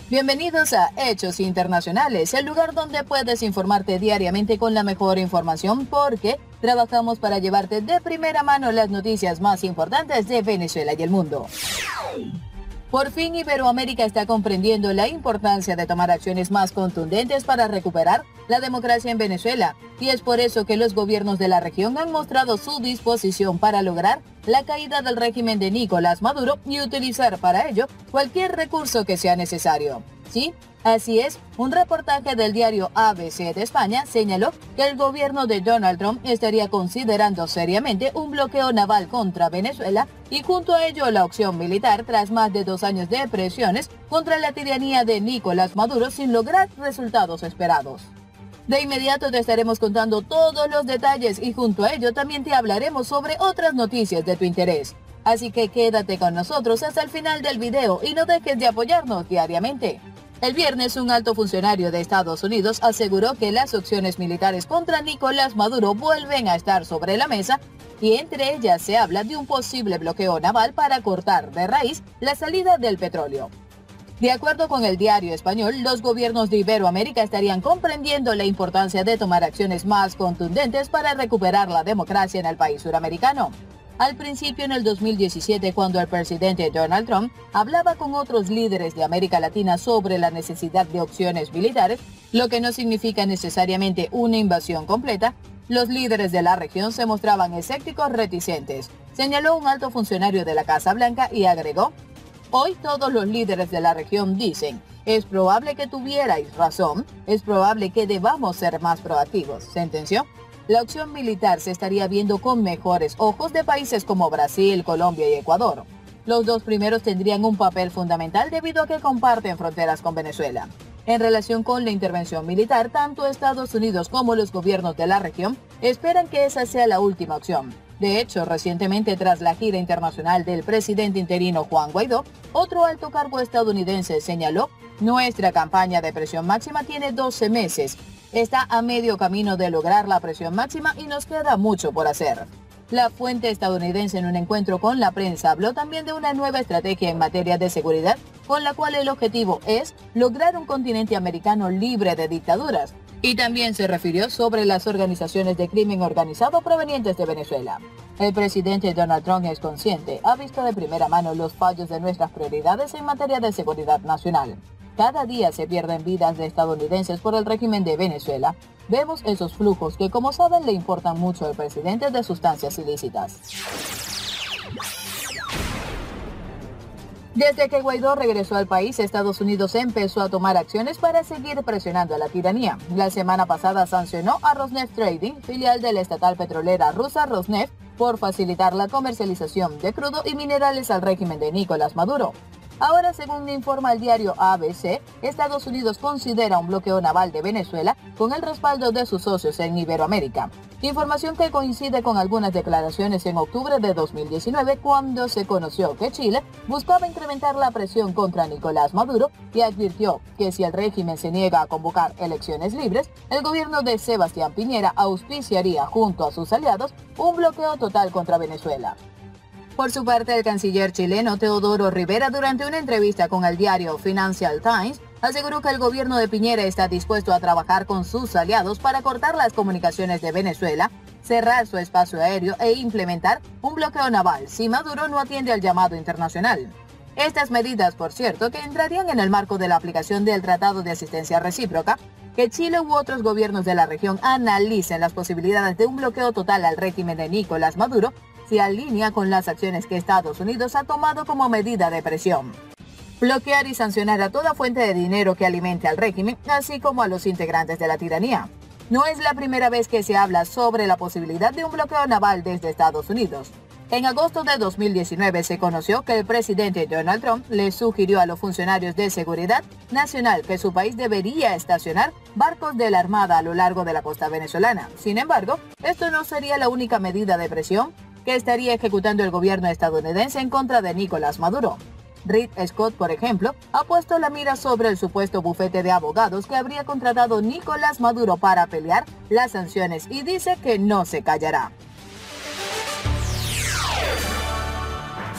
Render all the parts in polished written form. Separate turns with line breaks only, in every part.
Bienvenidos a Hechos Internacionales, el lugar donde puedes informarte diariamente con la mejor información porque trabajamos para llevarte de primera mano las noticias más importantes de Venezuela y el mundo. Por fin Iberoamérica está comprendiendo la importancia de tomar acciones más contundentes para recuperar la democracia en Venezuela, y es por eso que los gobiernos de la región han mostrado su disposición para lograr la caída del régimen de Nicolás Maduro y utilizar para ello cualquier recurso que sea necesario. Sí, así es, un reportaje del diario ABC de España señaló que el gobierno de Donald Trump estaría considerando seriamente un bloqueo naval contra Venezuela y junto a ello la opción militar tras más de 2 años de presiones contra la tiranía de Nicolás Maduro sin lograr resultados esperados. De inmediato te estaremos contando todos los detalles y junto a ello también te hablaremos sobre otras noticias de tu interés. Así que quédate con nosotros hasta el final del video y no dejes de apoyarnos diariamente. El viernes, un alto funcionario de Estados Unidos aseguró que las acciones militares contra Nicolás Maduro vuelven a estar sobre la mesa y entre ellas se habla de un posible bloqueo naval para cortar de raíz la salida del petróleo. De acuerdo con el diario español, los gobiernos de Iberoamérica estarían comprendiendo la importancia de tomar acciones más contundentes para recuperar la democracia en el país suramericano. Al principio, en el 2017, cuando el presidente Donald Trump hablaba con otros líderes de América Latina sobre la necesidad de opciones militares, lo que no significa necesariamente una invasión completa, los líderes de la región se mostraban escépticos reticentes, señaló un alto funcionario de la Casa Blanca y agregó: hoy todos los líderes de la región dicen, es probable que tuvierais razón, es probable que debamos ser más proactivos, sentenció. La opción militar se estaría viendo con mejores ojos de países como Brasil, Colombia y Ecuador. Los dos primeros tendrían un papel fundamental debido a que comparten fronteras con Venezuela. En relación con la intervención militar, tanto Estados Unidos como los gobiernos de la región esperan que esa sea la última opción. De hecho, recientemente tras la gira internacional del presidente interino Juan Guaidó, otro alto cargo estadounidense señaló: nuestra campaña de presión máxima tiene 12 meses. Está a medio camino de lograr la presión máxima y nos queda mucho por hacer. La fuente estadounidense en un encuentro con la prensa habló también de una nueva estrategia en materia de seguridad, con la cual el objetivo es lograr un continente americano libre de dictaduras. Y también se refirió sobre las organizaciones de crimen organizado provenientes de Venezuela. El presidente Donald Trump es consciente, ha visto de primera mano los fallos de nuestras prioridades en materia de seguridad nacional. Cada día se pierden vidas de estadounidenses por el régimen de Venezuela. Vemos esos flujos que, como saben, le importan mucho al presidente de sustancias ilícitas. Desde que Guaidó regresó al país, Estados Unidos empezó a tomar acciones para seguir presionando a la tiranía. La semana pasada sancionó a Rosneft Trading, filial de la estatal petrolera rusa Rosneft, por facilitar la comercialización de crudo y minerales al régimen de Nicolás Maduro. Ahora, según informa el diario ABC, Estados Unidos considera un bloqueo naval de Venezuela con el respaldo de sus socios en Iberoamérica. Información que coincide con algunas declaraciones en octubre de 2019 cuando se conoció que Chile buscaba incrementar la presión contra Nicolás Maduro y advirtió que si el régimen se niega a convocar elecciones libres, el gobierno de Sebastián Piñera auspiciaría junto a sus aliados un bloqueo total contra Venezuela. Por su parte, el canciller chileno Teodoro Rivera, durante una entrevista con el diario Financial Times, aseguró que el gobierno de Piñera está dispuesto a trabajar con sus aliados para cortar las comunicaciones de Venezuela, cerrar su espacio aéreo e implementar un bloqueo naval si Maduro no atiende al llamado internacional. Estas medidas, por cierto, que entrarían en el marco de la aplicación del Tratado de Asistencia Recíproca, que Chile u otros gobiernos de la región analicen las posibilidades de un bloqueo total al régimen de Nicolás Maduro, se alinea con las acciones que Estados Unidos ha tomado como medida de presión. Bloquear y sancionar a toda fuente de dinero que alimente al régimen, así como a los integrantes de la tiranía. No es la primera vez que se habla sobre la posibilidad de un bloqueo naval desde Estados Unidos. En agosto de 2019 se conoció que el presidente Donald Trump le sugirió a los funcionarios de seguridad nacional que su país debería estacionar barcos de la Armada a lo largo de la costa venezolana. Sin embargo, esto no sería la única medida de presión que estaría ejecutando el gobierno estadounidense en contra de Nicolás Maduro. Reed Scott, por ejemplo, ha puesto la mira sobre el supuesto bufete de abogados que habría contratado Nicolás Maduro para pelear las sanciones y dice que no se callará.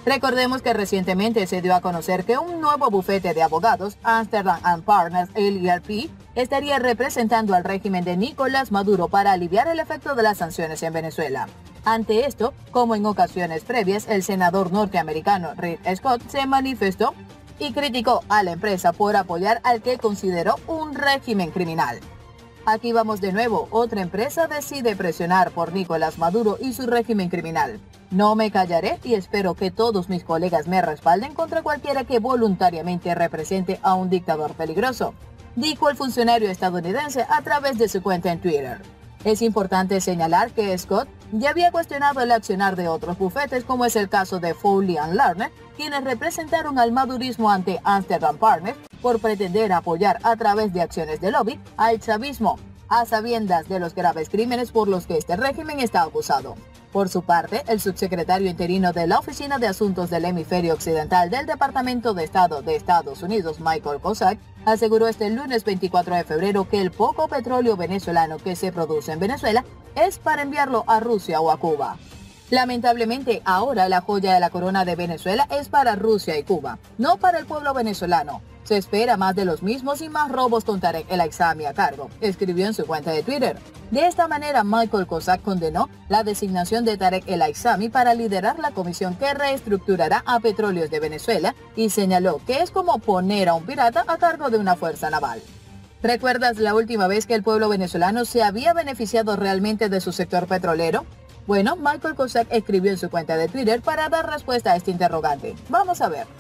Recordemos que recientemente se dio a conocer que un nuevo bufete de abogados, Amsterdam Partners LLP, estaría representando al régimen de Nicolás Maduro para aliviar el efecto de las sanciones en Venezuela. Ante esto, como en ocasiones previas, el senador norteamericano Rick Scott se manifestó y criticó a la empresa por apoyar al que consideró un régimen criminal. Aquí vamos de nuevo, otra empresa decide presionar por Nicolás Maduro y su régimen criminal. No me callaré y espero que todos mis colegas me respalden contra cualquiera que voluntariamente represente a un dictador peligroso, dijo el funcionario estadounidense a través de su cuenta en Twitter. Es importante señalar que Scott ya había cuestionado el accionar de otros bufetes, como es el caso de Foley & Lerner, quienes representaron al madurismo ante Amsterdam Partners por pretender apoyar a través de acciones de lobby al chavismo, a sabiendas de los graves crímenes por los que este régimen está acusado. Por su parte, el subsecretario interino de la Oficina de Asuntos del Hemisferio Occidental del Departamento de Estado de Estados Unidos, Michael Kozak, aseguró este lunes 24 de febrero que el poco petróleo venezolano que se produce en Venezuela es para enviarlo a Rusia o a Cuba. Lamentablemente, ahora la joya de la corona de Venezuela es para Rusia y Cuba, no para el pueblo venezolano. Se espera más de los mismos y más robos con Tarek El Aissami a cargo, escribió en su cuenta de Twitter. De esta manera, Michael Kozak condenó la designación de Tarek El Aissami para liderar la comisión que reestructurará a Petróleos de Venezuela y señaló que es como poner a un pirata a cargo de una fuerza naval. ¿Recuerdas la última vez que el pueblo venezolano se había beneficiado realmente de su sector petrolero? Bueno, Michael Kozak escribió en su cuenta de Twitter para dar respuesta a este interrogante. Vamos a ver.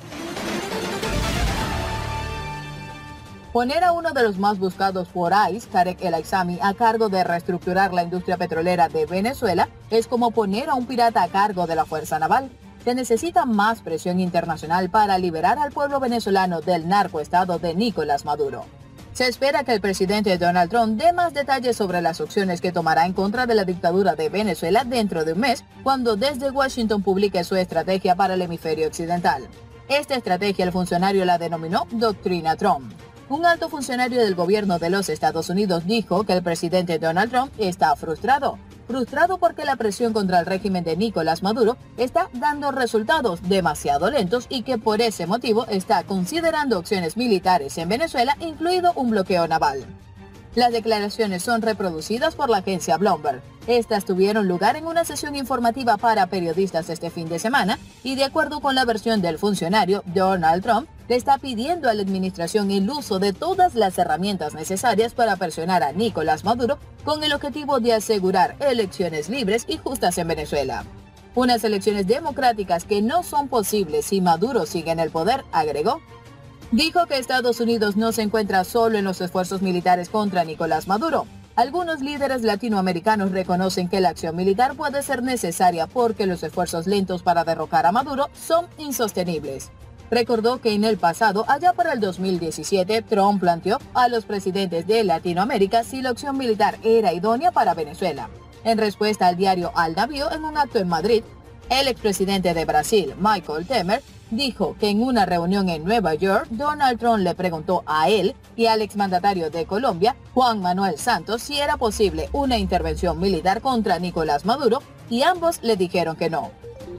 Poner a uno de los más buscados por ICE, Tarek El Aissami, a cargo de reestructurar la industria petrolera de Venezuela es como poner a un pirata a cargo de la fuerza naval. Se necesita más presión internacional para liberar al pueblo venezolano del narcoestado de Nicolás Maduro. Se espera que el presidente Donald Trump dé más detalles sobre las opciones que tomará en contra de la dictadura de Venezuela dentro de un mes, cuando desde Washington publique su estrategia para el hemisferio occidental. Esta estrategia el funcionario la denominó Doctrina Trump. Un alto funcionario del gobierno de los Estados Unidos dijo que el presidente Donald Trump está frustrado porque la presión contra el régimen de Nicolás Maduro está dando resultados demasiado lentos y que por ese motivo está considerando opciones militares en Venezuela, incluido un bloqueo naval. Las declaraciones son reproducidas por la agencia Bloomberg. Estas tuvieron lugar en una sesión informativa para periodistas este fin de semana y, de acuerdo con la versión del funcionario, Donald Trump le está pidiendo a la administración el uso de todas las herramientas necesarias para presionar a Nicolás Maduro con el objetivo de asegurar elecciones libres y justas en Venezuela. Unas elecciones democráticas que no son posibles si Maduro sigue en el poder, agregó. Dijo que Estados Unidos no se encuentra solo en los esfuerzos militares contra Nicolás Maduro. Algunos líderes latinoamericanos reconocen que la acción militar puede ser necesaria porque los esfuerzos lentos para derrocar a Maduro son insostenibles. Recordó que en el pasado, allá para el 2017, Trump planteó a los presidentes de Latinoamérica si la acción militar era idónea para Venezuela. En respuesta al diario Al Navío, en un acto en Madrid, el expresidente de Brasil, Michel Temer, dijo que en una reunión en Nueva York, Donald Trump le preguntó a él y al exmandatario de Colombia, Juan Manuel Santos, si era posible una intervención militar contra Nicolás Maduro, y ambos le dijeron que no.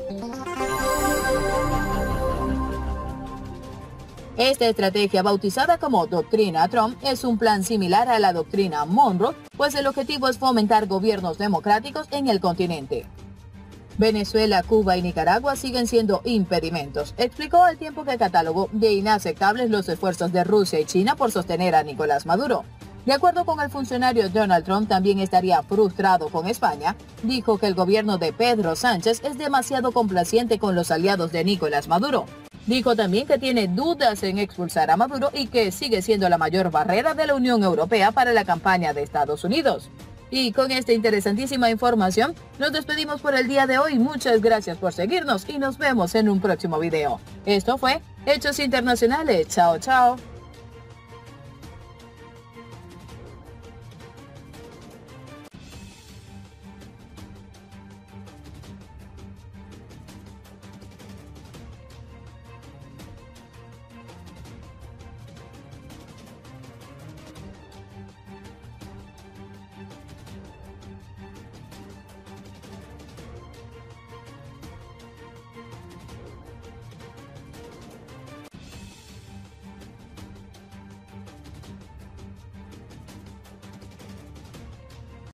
Esta estrategia, bautizada como Doctrina Trump, es un plan similar a la Doctrina Monroe, pues el objetivo es fomentar gobiernos democráticos en el continente. Venezuela, Cuba y Nicaragua siguen siendo impedimentos, explicó al tiempo que catalogó de inaceptables los esfuerzos de Rusia y China por sostener a Nicolás Maduro. De acuerdo con el funcionario, Donald Trump también estaría frustrado con España. Dijo que el gobierno de Pedro Sánchez es demasiado complaciente con los aliados de Nicolás Maduro. Dijo también que tiene dudas en expulsar a Maduro y que sigue siendo la mayor barrera de la Unión Europea para la campaña de Estados Unidos. Y con esta interesantísima información, nos despedimos por el día de hoy. Muchas gracias por seguirnos y nos vemos en un próximo video. Esto fue Hechos Internacionales. Chao, chao.